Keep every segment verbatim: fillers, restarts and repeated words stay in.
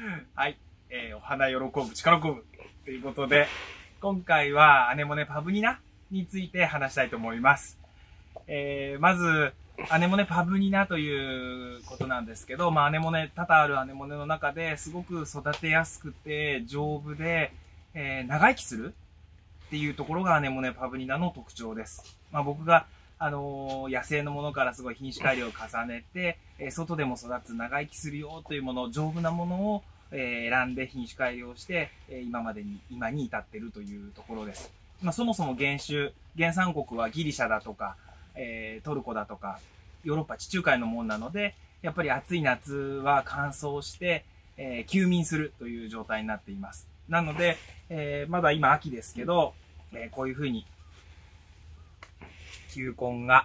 はい、えー、お花喜ぶ、力こぶということで、今回はアネモネパブニナについて話したいと思います。えー、まず、アネモネパブニナということなんですけど、まあ、アネモネ、多々あるアネモネの中ですごく育てやすくて丈夫で、えー、長生きするっていうところがアネモネパブニナの特徴です。まあ、僕があのー、野生のものからすごい品種改良を重ねて、えー、外でも育つ長生きするよというもの、丈夫なものを、えー、選んで品種改良して、えー、今までに、今に至っているというところです。まあ、そもそも原種、原産国はギリシャだとか、えー、トルコだとか、ヨーロッパ地中海のものなので、やっぱり暑い夏は乾燥して、えー、休眠するという状態になっています。なので、えー、まだ今秋ですけど、えー、こういうふうに、球根が、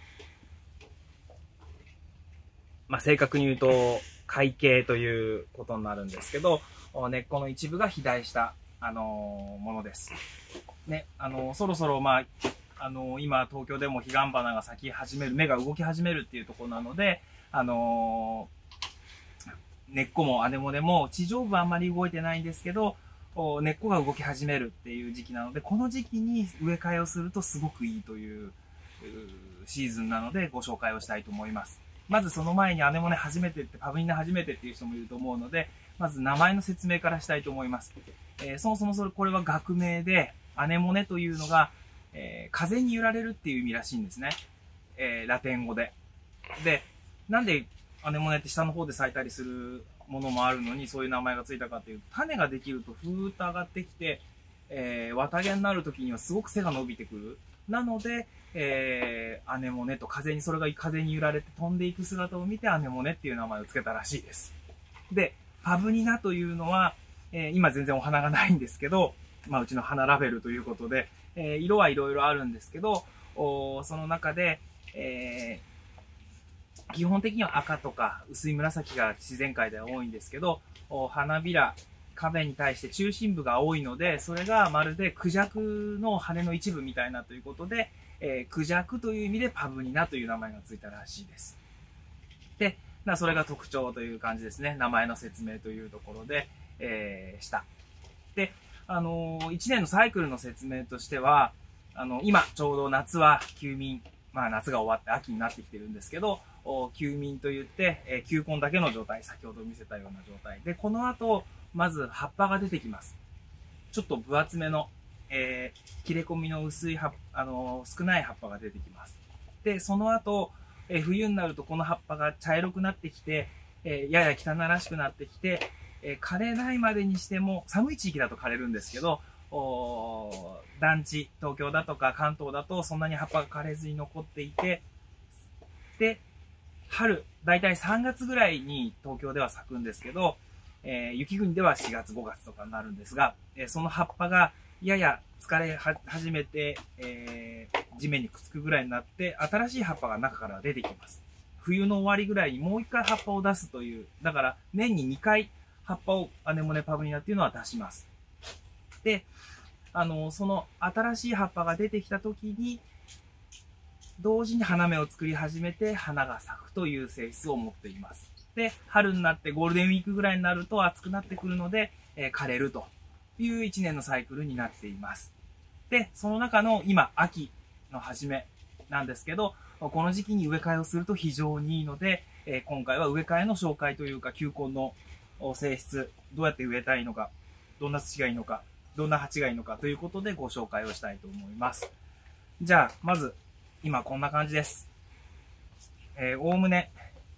まあ、正確に言うと、開茎ということになるんですけど、根っこの一部が肥大した、あのー、ものです。ね、あのー、そろそろ、まあ、あのー、今、東京でも彼岸花が咲き始める、芽が動き始めるっていうところなので、あの根っこもアネモネも地上部はあんまり動いてないんですけど、根っこが動き始めるっていう時期なので、この時期に植え替えをするとすごくいいというシーズンなのでご紹介をしたいと思います。まずその前にアネモネ初めてって、パブニナ初めてっていう人もいると思うので、まず名前の説明からしたいと思います。えー、そもそもそれ、これは学名で、アネモネというのが、えー、風に揺られるっていう意味らしいんですね。えー、ラテン語で。で、なんでアネモネって下の方で咲いたりするものもあるのにそういう名前がついたかっていうと、種ができるとふーっと上がってきて、えー、綿毛になる時にはすごく背が伸びてくる。なので、えー、アネモネと風に、それが風に揺られて飛んでいく姿を見てアネモネっていう名前を付けたらしいです。で、パブニナというのは、えー、今全然お花がないんですけど、まあうちの花ラベルということで、えー、色はいろいろあるんですけど、おその中で、えー、基本的には赤とか薄い紫が自然界では多いんですけど、花びら、壁に対して中心部が多いので、それがまるでクジャクの羽の一部みたいなということで、えー、クジャクという意味でパブニナという名前がついたらしいです。で、それが特徴という感じですね。名前の説明というところで、えー、した。で、あのー、いちねんのサイクルの説明としては、あの、今ちょうど夏は休眠、まあ夏が終わって秋になってきてるんですけど、休眠といって、えー、球根だけの状態、先ほど見せたような状態。で、この後、まず葉っぱが出てきます。ちょっと分厚めの、えー、切れ込みの薄い葉、あのー、少ない葉っぱが出てきます。で、その後、えー、冬になるとこの葉っぱが茶色くなってきて、えー、やや汚らしくなってきて、えー、枯れないまでにしても、寒い地域だと枯れるんですけど、団地、東京だとか関東だとそんなに葉っぱが枯れずに残っていて、で、春、だいたいさんがつぐらいに東京では咲くんですけど、えー、雪国ではしがつ、ごがつとかになるんですが、えー、その葉っぱがやや疲れ始めて、えー、地面にくっつくぐらいになって、新しい葉っぱが中から出てきます。冬の終わりぐらいにもう一回葉っぱを出すという、だから年ににかい葉っぱをアネモネパブニナっていうのは出します。で、あの、その新しい葉っぱが出てきた時に、同時に花芽を作り始めて花が咲くという性質を持っています。で、春になってゴールデンウィークぐらいになると暑くなってくるので、えー、枯れるという一年のサイクルになっています。で、その中の今、秋の初めなんですけど、この時期に植え替えをすると非常にいいので、えー、今回は植え替えの紹介というか、球根の性質、どうやって植えたいのか、どんな土がいいのか、どんな鉢がいいのかということでご紹介をしたいと思います。じゃあ、まず、今こんな感じです。えー、おおむね、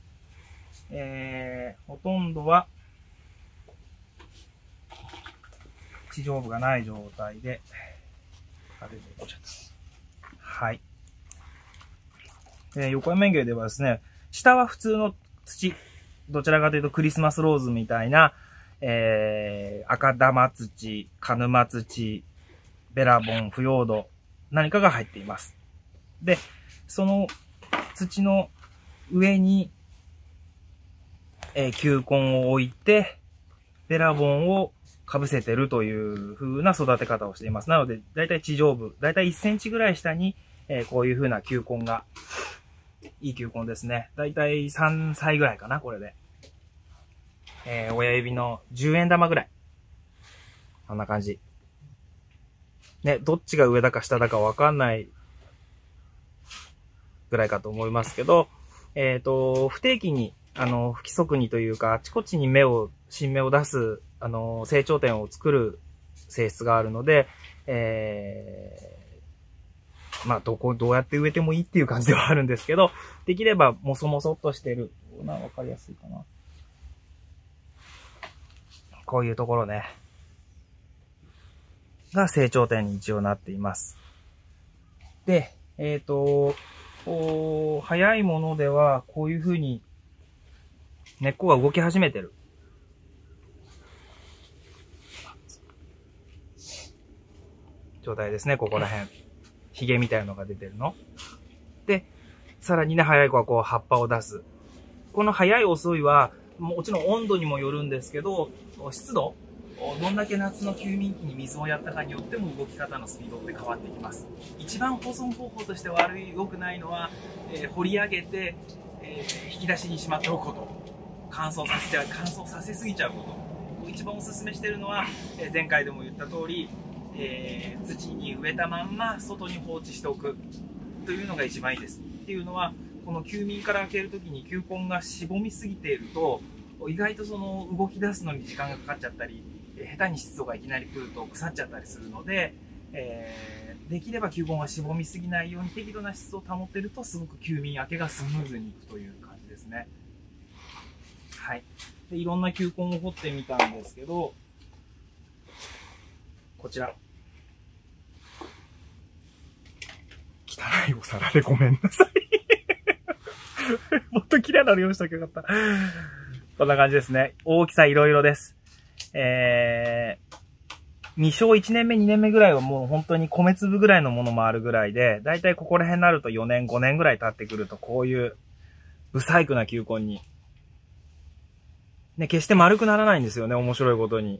えー、ほとんどは地上部がない状態で、あれで落ちちゃった。はい。えー、横山園芸ではですね、下は普通の土、どちらかというとクリスマスローズみたいな、えー、赤玉土、鹿沼土、ベラボン、腐葉土、何かが入っています。で、その土の上に、えー、球根を置いて、ベラボンをかぶせてるという風な育て方をしています。なので、だいたい地上部、だいたいいっセンチぐらい下に、えー、こういう風な球根が、いい球根ですね。だいたいさんさいぐらいかな、これで。 えー、親指のじゅうえん玉ぐらい。こんな感じ。ね、どっちが上だか下だかわかんないぐらいかと思いますけど、えっと、不定期に、あの、不規則にというか、あちこちに芽を、新芽を出す、あの、成長点を作る性質があるので、えー、まあ、どこ、どうやって植えてもいいっていう感じではあるんですけど、できれば、もそもそっとしてる。な、わかりやすいかな。こういうところね。が成長点に一応なっています。で、えっと、こう、早いものでは、こういう風に、根っこが動き始めてる。状態ですね、ここら辺。ヒゲみたいなのが出てるの。で、さらにね、早い子はこう葉っぱを出す。この早い遅いは、もちろん温度にもよるんですけど、湿度、どんだけ夏の休眠期に水をやったかによっても動き方のスピードって変わってきます。一番保存方法として悪い、良くないのは、えー、掘り上げて、えー、引き出しにしまっておくこと。乾燥させちゃう、乾燥させすぎちゃうこと。一番おすすめしているのは、えー、前回でも言った通り、えー、土に植えたまんま外に放置しておくというのが一番いいです。っていうのは、この休眠から開けるときに球根がしぼみすぎていると、意外とその動き出すのに時間がかかっちゃったり、下手に湿度がいきなり来ると腐っちゃったりするので、えー、できれば球根がしぼみすぎないように適度な湿度を保っていると、すごく休眠明けがスムーズにいくという感じですね。はい。で、いろんな球根を掘ってみたんですけど、こちら。汚いお皿でごめんなさい。もっと綺麗なの用意しとけばよかった。こんな感じですね。大きさいろいろです。えー、未生いちねんめ、にねんめぐらいはもう本当に米粒ぐらいのものもあるぐらいで、だいたいここら辺になるとよねん、ごねんぐらい経ってくると、こういう、不細工な球根に。ね、決して丸くならないんですよね、面白いことに。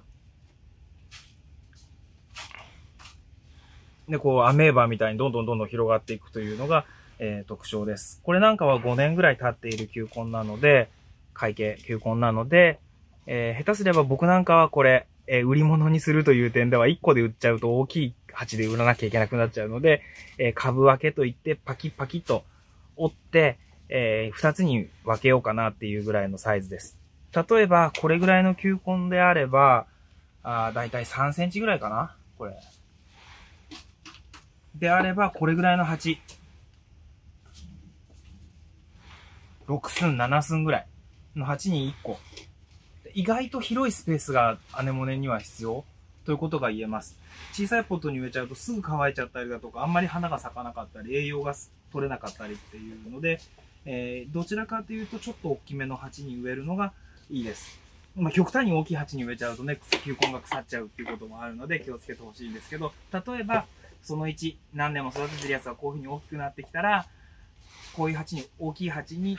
で、こう、アメーバみたいにどんどんどんどん広がっていくというのが、えー、特徴です。これなんかはごねんぐらい経っている球根なので、会計球根なので、えー、下手すれば僕なんかはこれ、えー、売り物にするという点ではいっこで売っちゃうと大きい鉢で売らなきゃいけなくなっちゃうので、えー、株分けといってパキパキと折って、えー、ふたつに分けようかなっていうぐらいのサイズです。例えば、これぐらいの球根であれば、あだいたいさんセンチぐらいかなこれ。であれば、これぐらいの鉢。ろく寸、なな寸ぐらいの鉢にいっこ。意外と広いスペースがアネモネには必要ということが言えます。小さいポットに植えちゃうとすぐ乾いちゃったりだとか、あんまり花が咲かなかったり、栄養が取れなかったりっていうので、えー、どちらかというとちょっと大きめの鉢に植えるのがいいです。まあ、極端に大きい鉢に植えちゃうとね、球根が腐っちゃうっていうこともあるので気をつけてほしいんですけど、例えば、そのいち、何年も育ててるやつがこういうふうに大きくなってきたら、こういう鉢に、大きい鉢に、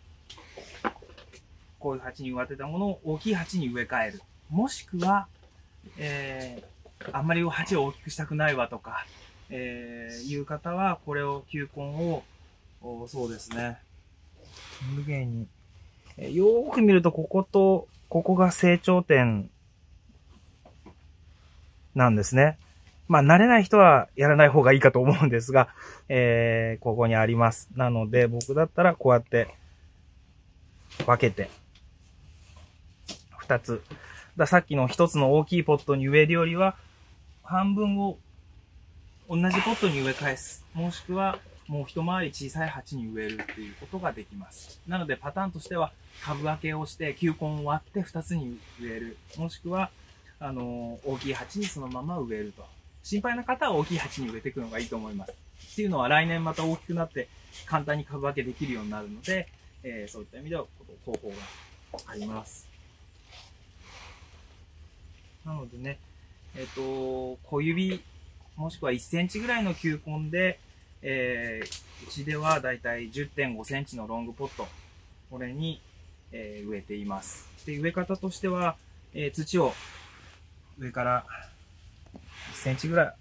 こういう鉢に植わってたものを大きい鉢に植え替える。もしくは、えー、あんまり鉢を大きくしたくないわとか、えー、いう方は、これを、球根を、そうですね。無限に。えー、よーく見ると、ここと、ここが成長点なんですね。まあ、慣れない人はやらない方がいいかと思うんですが、えー、ここにあります。なので、僕だったらこうやって分けて、二つ。ださっきの一つの大きいポットに植えるよりは、半分を同じポットに植え返す。もしくは、もう一回り小さい鉢に植えるっていうことができます。なので、パターンとしては、株分けをして、球根を割って二つに植える。もしくは、あのー、大きい鉢にそのまま植えると。心配な方は大きい鉢に植えていくのがいいと思います。っていうのは来年また大きくなって簡単に株分けできるようになるので、えー、そういった意味では方法があります。なのでね、えっと、小指もしくはいっセンチぐらいの球根で、えー、うちではだいたい じゅってんごセンチのロングポット、これに、えー、植えています。で、植え方としては、えー、土を上からいっセンチぐらい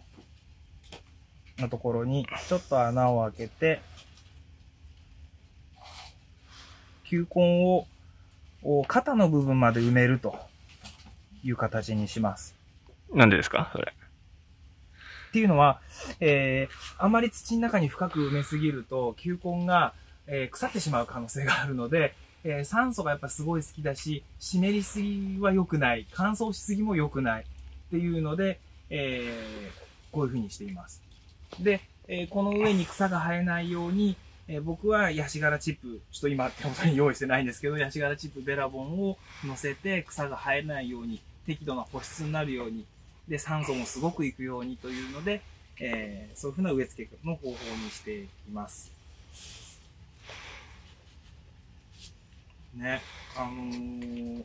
のところにちょっと穴を開けて、球根をを肩の部分まで埋めるという形にします。 なんでですかそれ。 っていうのは、えー、あまり土の中に深く埋めすぎると球根が、えー、腐ってしまう可能性があるので、えー、酸素がやっぱすごい好きだし、湿りすぎは良くない、乾燥しすぎも良くないっていうので、えー、こういう風にしています。で、えー、この上に草が生えないように、えー、僕はヤシ殻チップ、ちょっと今手元に用意してないんですけど、ヤシ殻チップベラボンを乗せて草が生えないように、適度な保湿になるように、で、酸素もすごくいくようにというので、えー、そういう風な植え付けの方法にしています。ね、あのー、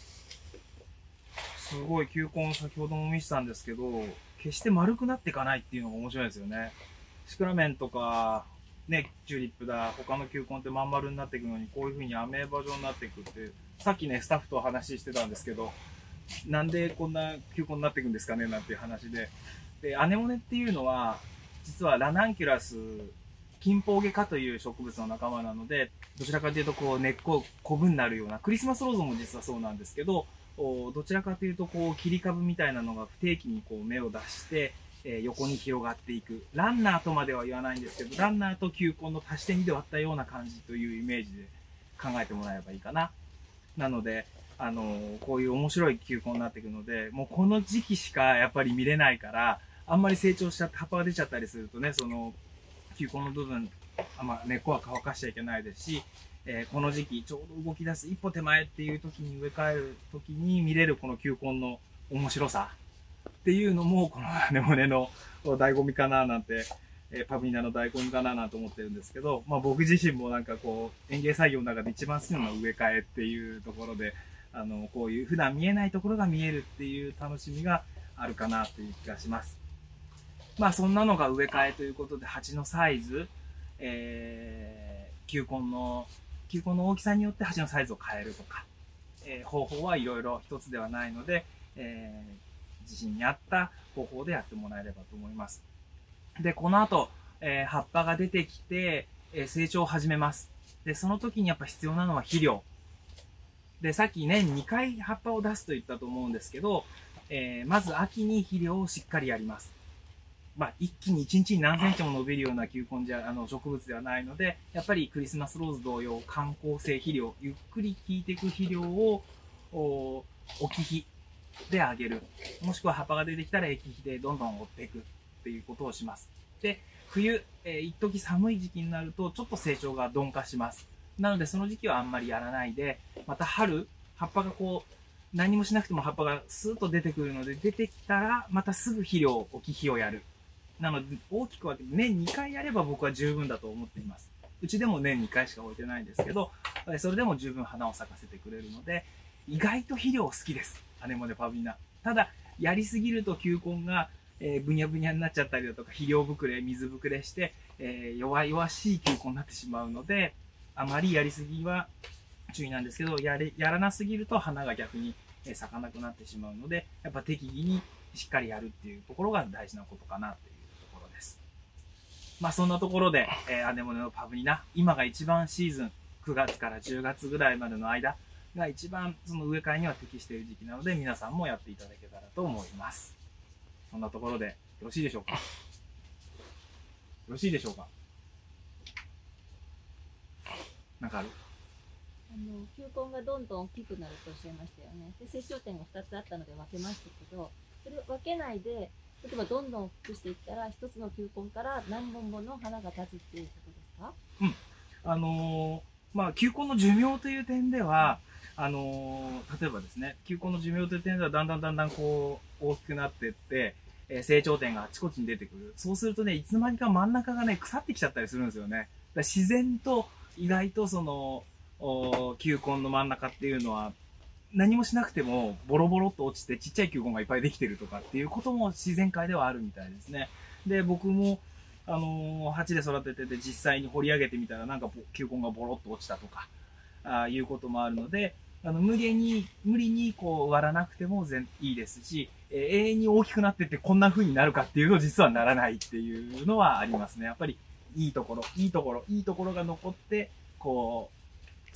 すごい球根先ほども見せたんですけど、決して丸くなっていかないっていうのが面白いですよね。シクラメンとか、ね、チューリップだ、他の球根ってまん丸になっていくのに、こういう風にアメーバ状になっていくって、さっきね、スタッフと話してたんですけど、なんでこんな球根になっていくんですかねなんていう話で。で、アネモネっていうのは、実はラナンキュラス、キンポウゲ科という植物の仲間なので、どちらかというとこう根っこ、コブになるような、クリスマスローズも実はそうなんですけど、どちらかというとこう切り株みたいなのが不定期にこう芽を出して、えー、横に広がっていく。ランナーとまでは言わないんですけど、ランナーと球根の足してにで割ったような感じというイメージで考えてもらえばいいかな。なので、あのー、こういう面白い球根になっていくので、もうこの時期しかやっぱり見れないから、あんまり成長しちゃって葉っぱが出ちゃったりするとね、その球根の部分、あまあ、根っこは乾かしちゃいけないですし、えー、この時期ちょうど動き出す一歩手前っていう時に植え替える時に見れるこの球根の面白さっていうのもこのアネモネの醍醐味かななんて、えー、パブニナの醍醐味かななんて思ってるんですけど、まあ、僕自身もなんかこう園芸作業の中で一番好きなのは植え替えっていうところで、あのこういう普段見えないところが見えるっていう楽しみがあるかなという気がします。まあそんなのが植え替えということで、鉢のサイズ、えー、球根の球根の大きさによって鉢のサイズを変えるとか、えー、方法はいろいろ一つではないので、えー、自身に合った方法でやってもらえればと思います。で、この後、えー、葉っぱが出てきて、えー、成長を始めます。で、その時にやっぱ必要なのは肥料。で、さっき年にかい葉っぱを出すと言ったと思うんですけど、えー、まず秋に肥料をしっかりやります。まあ、一気に一日に何センチも伸びるような球根じゃ、あの、植物ではないので、やっぱりクリスマスローズ同様、観光性肥料、ゆっくり効いていく肥料を、お、置き肥であげる。もしくは葉っぱが出てきたら液肥でどんどん追っていくっていうことをします。で、冬、えー、一時寒い時期になると、ちょっと成長が鈍化します。なので、その時期はあんまりやらないで、また春、葉っぱがこう、何もしなくても葉っぱがスーッと出てくるので、出てきたら、またすぐ肥料、置き肥をやる。なので、大きく分けて年にかいやれば僕は十分だと思っています。うちでも年にかいしか置いてないんですけど、それでも十分花を咲かせてくれるので、意外と肥料好きです。アネモネパブリナ。ただ、やりすぎると球根が、えー、ブニャブニャになっちゃったりだとか、肥料膨れ、水膨れして、えー、弱々しい球根になってしまうので、あまりやりすぎは注意なんですけど、やれ、やらなすぎると花が逆に咲かなくなってしまうので、やっぱ適宜にしっかりやるっていうところが大事なことかなっていうところです。まあそんなところで、えー、アネモネのパブリナ、今が一番シーズン、くがつからじゅうがつぐらいまでの間が一番その植え替えには適している時期なので、皆さんもやっていただけたらと思います。そんなところでよろしいでしょうか。よろしいでしょうか。なんかある？ あの球根がどんどん大きくなるとおっしゃいましたよね。で、接触点がふたつあったので分けましたけど、それを分けないで、例えばどんどん大きくしていったら、一つの球根から何本もの花が立つっていうことですか？ うん。あのー、まあ、球根の寿命という点では、あのー、例えばですね、球根の寿命という点では、だんだんだんだんこう、大きくなっていって、えー、成長点があちこちに出てくる。そうするとね、いつの間にか真ん中がね、腐ってきちゃったりするんですよね。だから自然と、意外とその、球根の真ん中っていうのは、何もしなくてもボロボロっと落ちてちっちゃい球根がいっぱいできてるとかっていうことも自然界ではあるみたいですね。で、僕も、あのー、鉢で育ててて実際に掘り上げてみたらなんか球根がボロっと落ちたとか、あいうこともあるので、あの、無限に、無理にこう割らなくても全いいですし、えー、永遠に大きくなってってこんな風になるかっていうと実はならないっていうのはありますね。やっぱりいいところ、いいところ、いいところが残って、こう、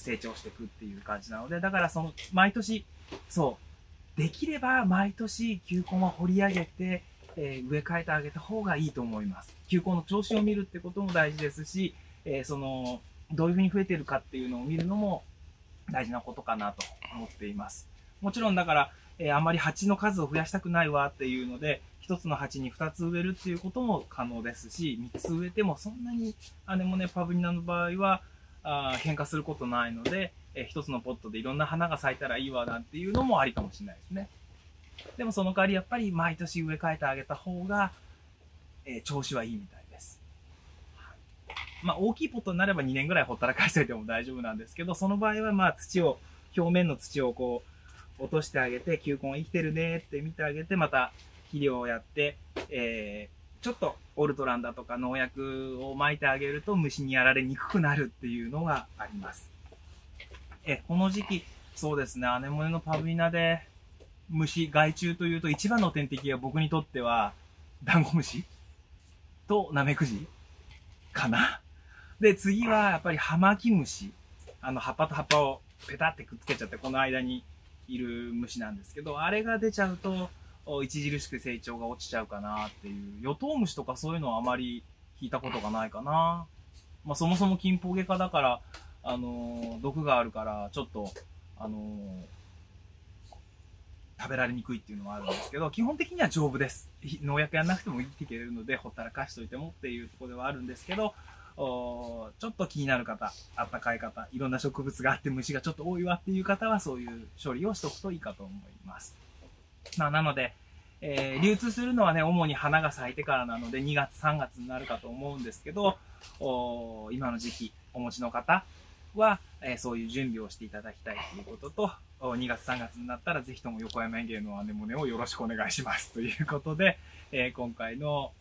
成長していくっていう感じなので、だからその、毎年、そう、できれば毎年球根は掘り上げて、えー、植え替えてあげた方がいいと思います。球根の調子を見るってことも大事ですし、えー、その、どういうふうに増えてるかっていうのを見るのも大事なことかなと思っています。もちろんだから、えー、あまり鉢の数を増やしたくないわっていうので、一つの鉢に二つ植えるっていうことも可能ですし、三つ植えてもそんなにアネモネパブリナの場合はあ変化することないので、えー、一つのポットでいろんな花が咲いたらいいわなんていうのもありかもしれないですね。でもその代わりやっぱり毎年植え替えてあげた方が、えー、調子はいいみたいです。はい、まあ大きいポットになればにねんぐらいほったらかしておいても大丈夫なんですけど、その場合はまあ土を、表面の土をこう落としてあげて、球根生きてるねって見てあげて、また肥料をやって、えー、ちょっとオルトランだとか農薬を撒いてあげると虫にやられにくくなるっていうのがあります。え、この時期、そうですね、アネモネのパブリナで、虫、害虫というと一番の天敵は僕にとっては、ダンゴムシとナメクジかな。で、次はやっぱりハマキムシ。あの、葉っぱと葉っぱをペタってくっつけちゃって、この間にいる虫なんですけど、あれが出ちゃうと、著しく成長が落ちちゃうかなっていう。ヨトウムシとかそういうのはあまり聞いたことがないかな。まあ、そもそもキンポウゲ科だから、あのー、毒があるから、ちょっと、あのー、食べられにくいっていうのはあるんですけど、基本的には丈夫です。農薬やんなくても生きていけるので、ほったらかしといてもっていうところではあるんですけど、おちょっと気になる方、あったかい方、いろんな植物があって虫がちょっと多いわっていう方は、そういう処理をしておくといいかと思います。まあ、なので、えー、流通するのはね、主に花が咲いてからなので、にがつ、さんがつになるかと思うんですけど、お今の時期お持ちの方は、えー、そういう準備をしていただきたいということと、にがつさんがつになったらぜひとも横山園芸のアネモネをよろしくお願いしますということで、えー、今回の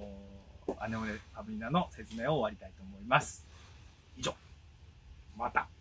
アネモネパブリナの説明を終わりたいと思います。以上。また。